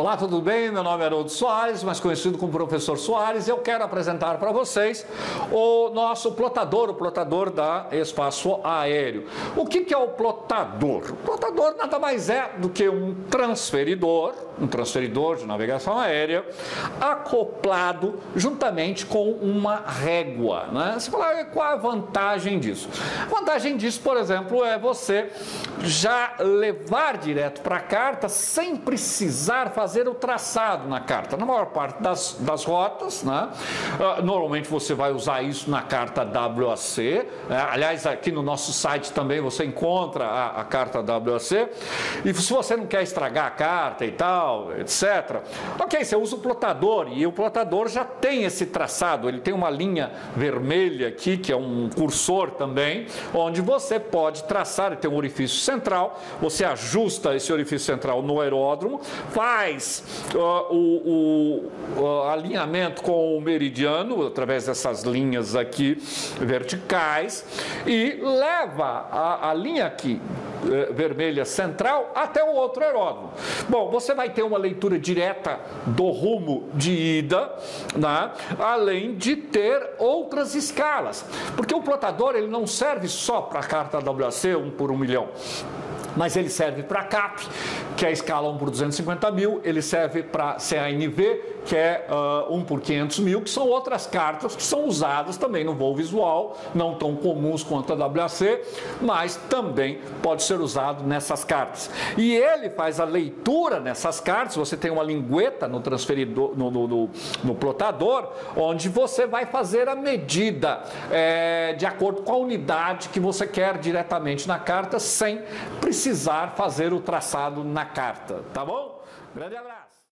Olá, tudo bem? Meu nome é Haroldo Soares, mais conhecido como Professor Soares, e eu quero apresentar para vocês o nosso plotador, o plotador da Espaço Aéreo. O que é o plotador? O plotador nada mais é do que um transferidor de navegação aérea, acoplado juntamente com uma régua, né? Você fala, qual a vantagem disso? A vantagem disso, por exemplo, é você já levar direto para a carta sem precisar fazer o traçado na carta. Na maior parte das rotas, né? Normalmente você vai usar isso na carta WAC, aliás, aqui no nosso site também você encontra a carta WAC, e se você não quer estragar a carta e tal, etc. Ok, você usa o plotador, e o plotador já tem esse traçado, ele tem uma linha vermelha aqui, que é um cursor também, onde você pode traçar, ele tem um orifício central, você ajusta esse orifício central no aeródromo, faz o alinhamento com o meridiano, através dessas linhas aqui verticais, e leva a linha aqui vermelha central até o outro aeródromo. Bom, você vai ter uma leitura direta do rumo de ida, né? Além de ter outras escalas, porque o plotador ele não serve só para a carta WAC 1 por 1 milhão, mas ele serve para CAP, que é a escala 1 por 250 mil, ele serve para CANV, que é 1 por 500 mil, que são outras cartas que são usadas também no voo visual, não tão comuns quanto a WAC, mas também pode ser usado nessas cartas. E ele faz a leitura nessas cartas, você tem uma lingueta no transferidor, no plotador, onde você vai fazer a medida de acordo com a unidade que você quer diretamente na carta, sem precisar fazer o traçado na carta, tá bom? Grande abraço!